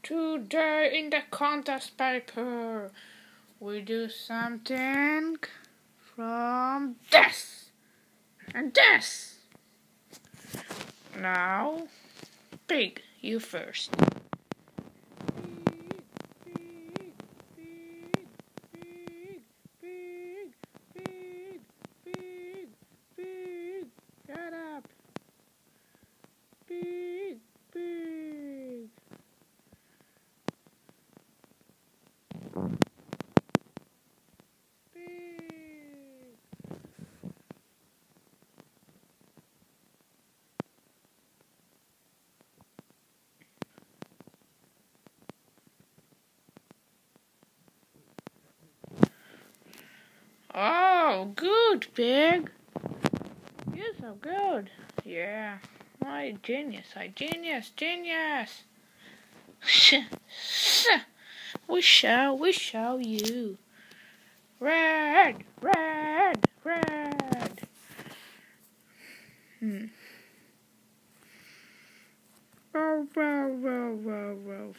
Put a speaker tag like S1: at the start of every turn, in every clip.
S1: Today in the contest paper, we do something from this and this. Now, Pig, you first. Pig, get up. Pig. Oh, good, Pig. You're so good. Yeah. Genius. We show you. Red. Row.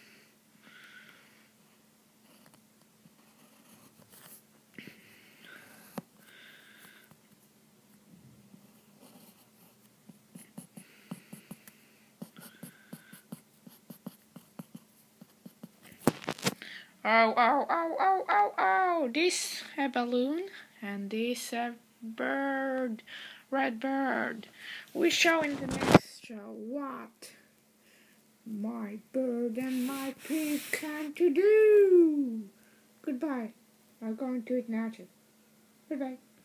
S1: Oh. This a balloon and this a bird. Red bird. We show in the next show what my bird and my pig can to do. Goodbye. I'm going to eat nachos. Goodbye.